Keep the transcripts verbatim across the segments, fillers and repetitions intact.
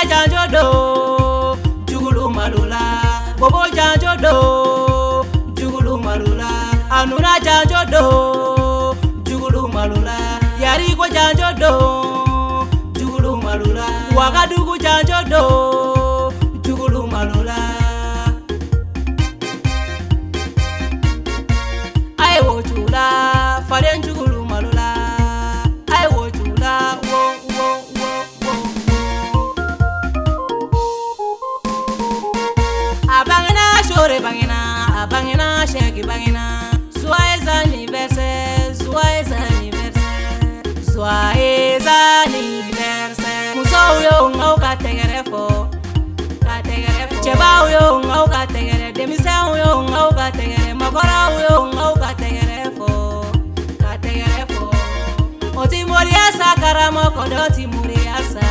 Sule janjo do jugulu malula bobo janjo do jugulu malula anuna janjo do jugulu malula yari ko janjo do jugulu malula wagadugu janjo do jugulu malula ai wo chula faren jugulu malula ai wo chula wo wo wo wo abangina shore bangina abangina sheki bangina joyeux anniversaire joyeux anniversaire joyeux anniversaire muso yo ngau ka tegere fo ka tegere fo cheba yo ngau ka tegere demise yo ngau ka tegere makora yo ngau ka tegere fo ka tegere fo oti moria sakara moko doti moria sa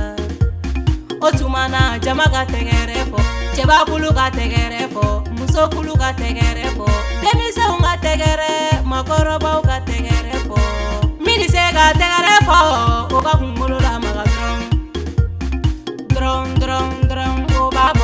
otumana jama ka tegere fo cheba kulu ka tegere fo muso kulu ka tegere fo demise nga tegere makora ba ka tegere fo mini se ka tegere fo o ka kumulu la maga drum drum drum drum o babo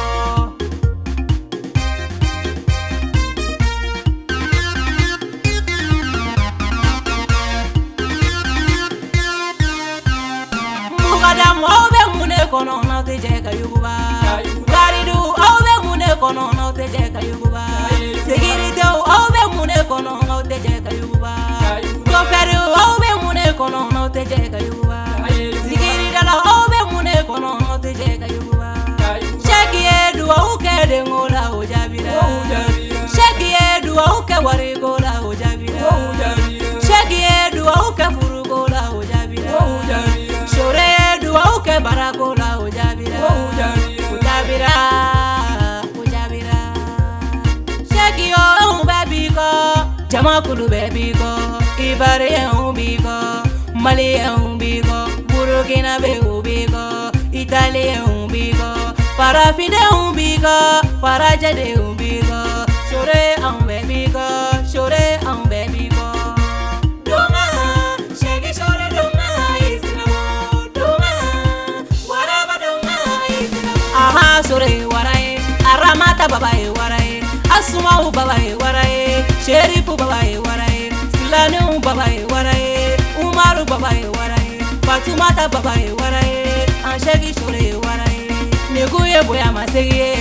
mugada mo be mune kono na te je ka yuba garidu o be mune kono na te je ka yuba security o be mune kono na te je ka yuba goferu o be mune kono na te je ka yuba security la o be mune kono na te je ka yuba sheki edu o ke de ngola o jabira sheki edu o ke wari gola o jabira sheki edu o ke furu gola o jabira shore edu o ke baragola o jabira o jabira o jabira sheki o baby ko jama kulu baby ko ibare o bi ko mali o bi ko burukina be o bi ko italy o bi ko parafide o bi ko parajade o bi ko shore o baby ko shore o baby ko donga sheki shore donga isnamo donga waraba donga isnamo aha shore warai aramata babai warai asuma babai warai sherifu babai warai silanu babai warai umaru babai warai fatumata babai warai anshegi shore warai niguye boya masegi